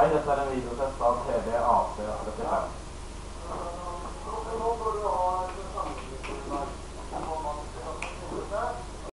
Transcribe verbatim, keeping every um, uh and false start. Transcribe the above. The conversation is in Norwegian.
dette er en videotest av T V A C trettifem.